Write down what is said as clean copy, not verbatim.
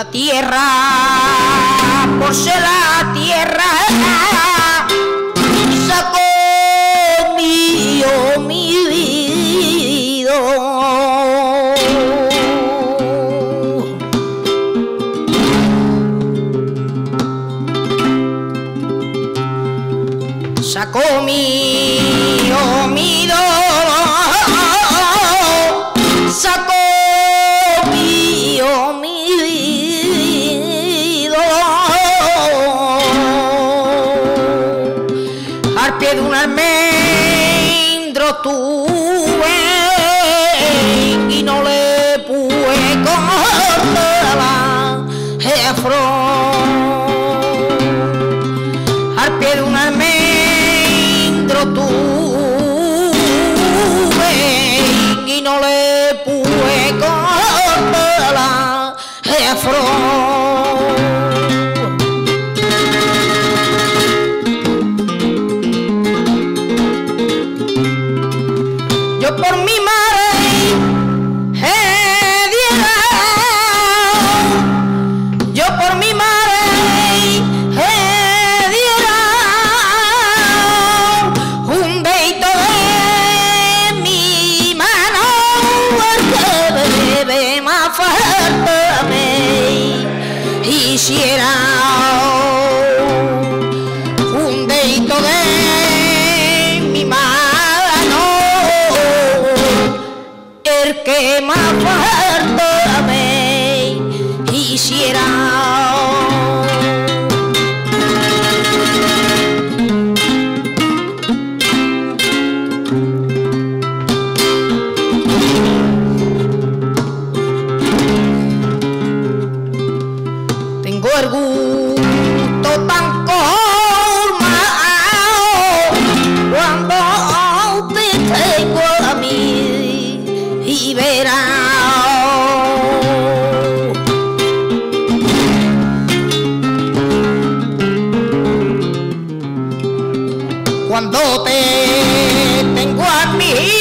tierra, por ser la tierra, sacó mi vida. Sacó mi omido, sacó mi omido, al pie de un almendro tuve y no le pude cortar la flor. Al pie de un almendro tuve y no le pude cortar la flor. Yo por mi madre diera, yo por mi madre diera un dedito de mi mano, porque bebé más falta me hiciera un dedito de mi mano, el que más falta me hiciera. Tengo el gusto tan colmado cuando te tengo a mí y verás cuando te tengo a mí.